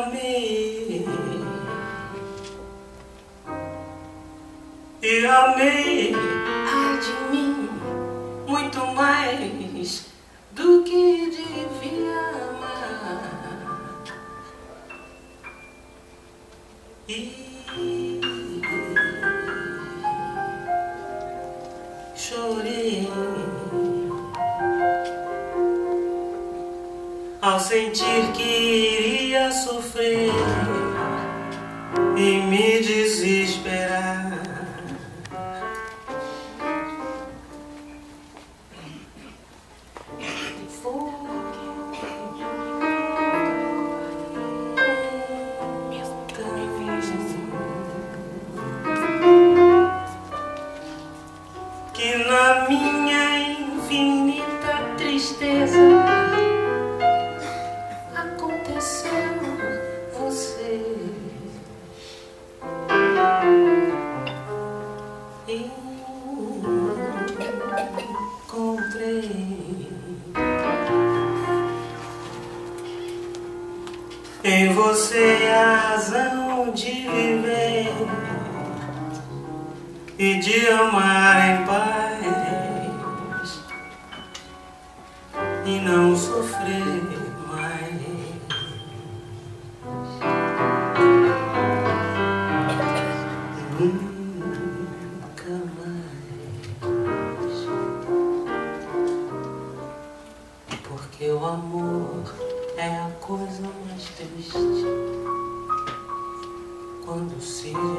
amei, e amei, ai de mim, muito mais do que devia amar. E chorei ao sentir que iria sofrer e me desesperar. Que na minha infinita tristeza aconteceu você. Encontrei em você a razão de viver e de amar em paz e não sofrer mais. Nunca mais. Porque o amor é a coisa mais triste quando se